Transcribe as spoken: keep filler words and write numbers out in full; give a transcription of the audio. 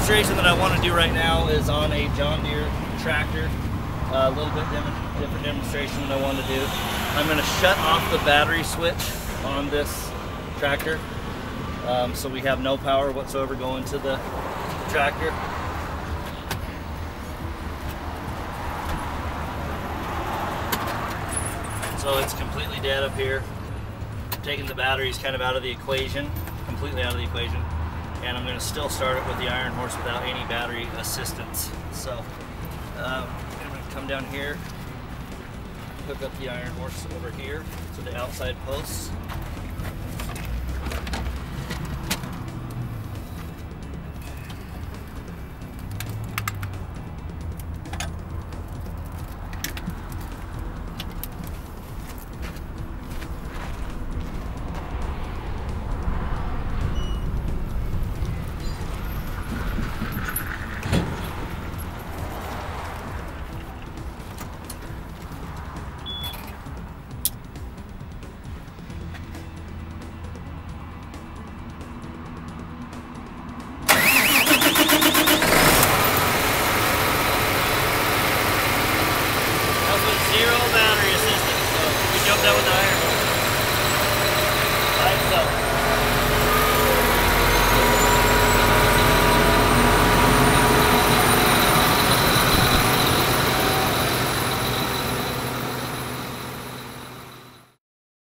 demonstration that I want to do right now is on a John Deere tractor. Uh, a little bit dem different demonstration than I want to do. I'm going to shut off the battery switch on this tractor, um, so we have no power whatsoever going to the tractor. So it's completely dead up here. Taking the batteries kind of out of the equation, completely out of the equation, and I'm going to still start it with the IronHorse without any battery assistance. So um, I'm going to come down here, hook up the IronHorse over here to the outside posts.